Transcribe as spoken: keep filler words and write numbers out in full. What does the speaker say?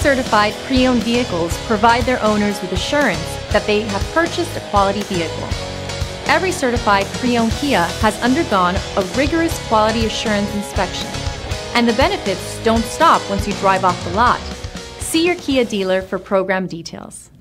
certified pre-owned vehicles provide their owners with assurance that they have purchased a quality vehicle. Every certified pre-owned Kia has undergone a rigorous quality assurance inspection, and the benefits don't stop once you drive off the lot. See your Kia dealer for program details.